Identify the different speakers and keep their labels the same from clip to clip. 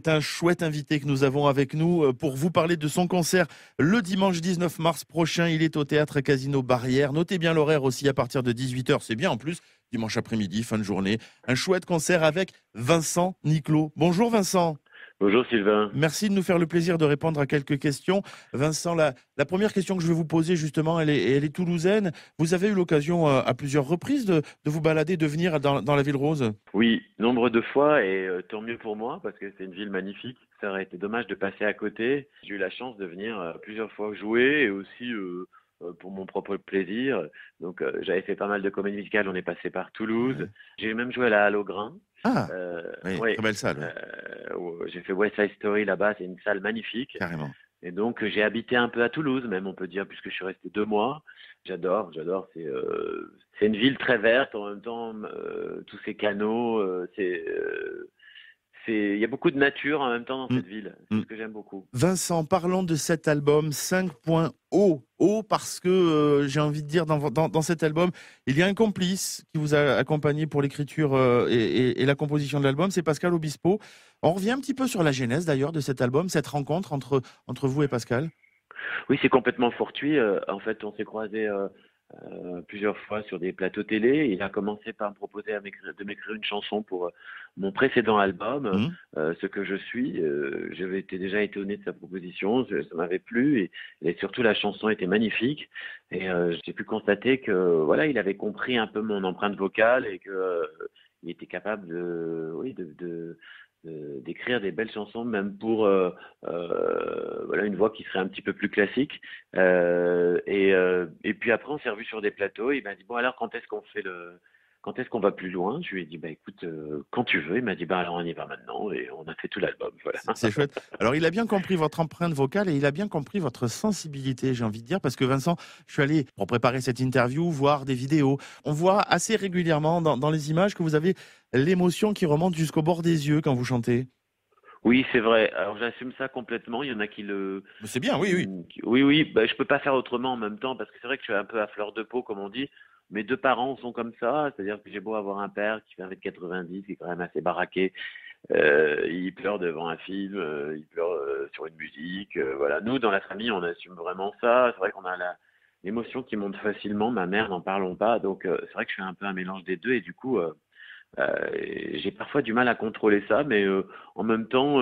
Speaker 1: C'est un chouette invité que nous avons avec nous pour vous parler de son concert le dimanche 19 mars prochain. Il est au Théâtre Casino Barrière. Notez bien l'horaire aussi à partir de 18h. C'est bien en plus, dimanche après-midi, fin de journée. Un chouette concert avec Vincent Niclot. Bonjour Vincent.
Speaker 2: Bonjour Sylvain.
Speaker 1: Merci de nous faire le plaisir de répondre à quelques questions. Vincent, la première question que je vais vous poser justement, elle est toulousaine. Vous avez eu l'occasion à plusieurs reprises de vous balader, de venir dans la Ville Rose.
Speaker 2: Oui, nombre de fois et tant mieux pour moi parce que c'est une ville magnifique. Ça aurait été dommage de passer à côté. J'ai eu la chance de venir plusieurs fois jouer et aussi pour mon propre plaisir. Donc j'avais fait pas mal de comédies musicales. On est passé par Toulouse.
Speaker 1: Ouais.
Speaker 2: J'ai même joué à la Halle au Grain.
Speaker 1: Ah,
Speaker 2: Euh,
Speaker 1: oui,
Speaker 2: oui,
Speaker 1: très belle salle, oui,
Speaker 2: j'ai fait West Side Story là-bas. C'est une salle magnifique.
Speaker 1: carrément.
Speaker 2: Et donc j'ai habité un peu à Toulouse, même on peut dire, puisque je suis resté 2 mois. J'adore. C'est une ville très verte en même temps. Tous ces canaux, il y a beaucoup de nature en même temps dans
Speaker 1: Mm,
Speaker 2: cette ville. C'est
Speaker 1: mm.
Speaker 2: ce que j'aime beaucoup.
Speaker 1: Vincent, parlons de cet album 5.0. O parce que j'ai envie de dire dans cet album, il y a un complice qui vous a accompagné pour l'écriture et la composition de l'album, c'est Pascal Obispo. On revient un petit peu sur la genèse d'ailleurs de cet album, cette rencontre entre vous et Pascal.
Speaker 2: Oui, c'est complètement fortuit. En fait, on s'est croisés plusieurs fois sur des plateaux télé. Il a commencé par me proposer de m'écrire une chanson pour mon précédent album,
Speaker 1: Mhm.
Speaker 2: Ce que je suis. J'avais déjà étonné de sa proposition, ça m'avait plu et surtout la chanson était magnifique. Et j'ai pu constater que voilà, il avait compris un peu mon empreinte vocale et que il était capable oui, d'écrire des belles chansons, même pour voilà, une voix qui serait un petit peu plus classique. Et puis après, on s'est revu sur des plateaux. Il m'a dit bon alors quand est-ce qu'on va plus loin? Je lui ai dit bah écoute, quand tu veux. Il m'a dit bah alors on y va maintenant et on a fait tout l'album. Voilà.
Speaker 1: C'est chouette. Alors, il a bien compris votre empreinte vocale et il a bien compris votre sensibilité, j'ai envie de dire, parce que Vincent, je suis allé, pour préparer cette interview, voir des vidéos. On voit assez régulièrement dans les images que vous avez l'émotion qui remonte jusqu'au bord des yeux quand vous chantez.
Speaker 2: Oui, c'est vrai. Alors j'assume ça complètement. Il y en a qui le,
Speaker 1: Mais c'est bien, oui, oui.
Speaker 2: oui, oui. Bah, je peux pas faire autrement en même temps parce que c'est vrai que je suis un peu à fleur de peau, comme on dit. Mes deux parents sont comme ça, c'est-à-dire que j'ai beau avoir un père qui fait 1,90 m, qui est quand même assez baraqué, il pleure devant un film, il pleure sur une musique, voilà. Nous, dans la famille, on assume vraiment ça. C'est vrai qu'on a l'émotion qui monte facilement. Ma mère, n'en parlons pas. Donc, c'est vrai que je fais un peu un mélange des deux et du coup, j'ai parfois du mal à contrôler ça, mais en même temps,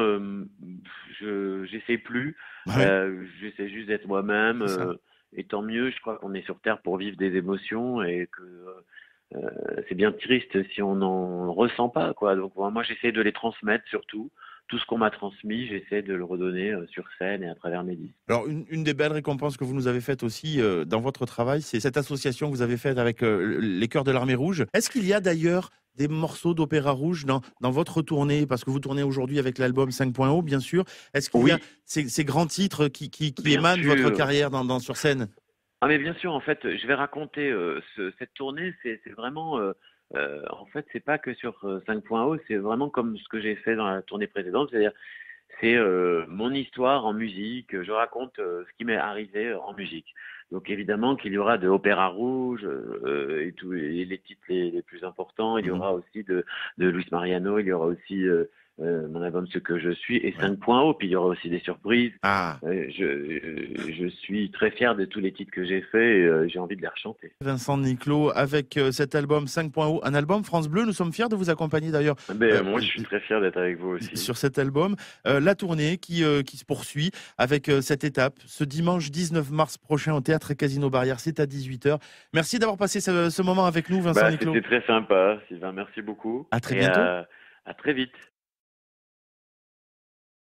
Speaker 2: j'essaie plus.
Speaker 1: Oui,
Speaker 2: J'essaie juste d'être moi-même.
Speaker 1: c'est ça.
Speaker 2: Et tant mieux, je crois qu'on est sur Terre pour vivre des émotions et que c'est bien triste si on n'en ressent pas, quoi. Donc moi, j'essaie de les transmettre surtout. Tout ce qu'on m'a transmis, j'essaie de le redonner sur scène et à travers mes disques.
Speaker 1: Alors, une des belles récompenses que vous nous avez faites aussi dans votre travail, c'est cette association que vous avez faite avec les Chœurs de l'Armée Rouge. Est-ce qu'il y a d'ailleurs des morceaux d'opéra rouge dans votre tournée, parce que vous tournez aujourd'hui avec l'album 5.0, bien sûr. Est-ce qu'il y a
Speaker 2: Oui,
Speaker 1: ces grands titres qui
Speaker 2: bien
Speaker 1: émanent de votre
Speaker 2: sûr.
Speaker 1: carrière sur scène?
Speaker 2: Ah mais bien sûr, en fait, je vais raconter cette tournée, c'est vraiment, en fait, c'est pas que sur 5.0, c'est vraiment comme ce que j'ai fait dans la tournée précédente, c'est-à-dire c'est mon histoire en musique, je raconte ce qui m'est arrivé en musique. Donc évidemment qu'il y aura de Opéra Rouge et tous les titres les plus importants, il y
Speaker 1: Mhm.
Speaker 2: aura aussi de Luis Mariano, il y aura aussi mon album Ce que je suis et
Speaker 1: Ouais.
Speaker 2: 5.0, puis il y aura aussi des surprises.
Speaker 1: Ah,
Speaker 2: Je suis très fier de tous les titres que j'ai faits et j'ai envie de les rechanter.
Speaker 1: Vincent Niclot, avec cet album 5.0, un album France Bleu. Nous sommes fiers de vous accompagner d'ailleurs
Speaker 2: Ben,
Speaker 1: euh,
Speaker 2: moi, je suis très fier d'être avec vous aussi.
Speaker 1: sur cet album. La tournée qui se poursuit avec cette étape, ce dimanche 19 mars prochain au Théâtre Casino Barrière, c'est à 18h. Merci d'avoir passé ce moment avec nous, Vincent
Speaker 2: Bah,
Speaker 1: Niclot.
Speaker 2: c'était très sympa, Sylvain. Merci beaucoup
Speaker 1: À très
Speaker 2: et
Speaker 1: bientôt.
Speaker 2: à très vite.